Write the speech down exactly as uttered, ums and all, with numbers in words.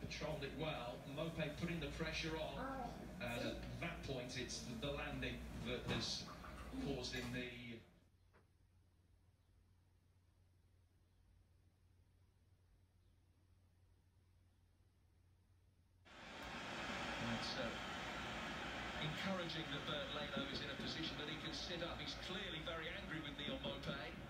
Controlled it well. Mope putting the pressure on, and at that point it's the landing that has caused him the It's uh, encouraging that Bernd Leno is in a position that he can sit up. He's clearly very angry with Neil Mope.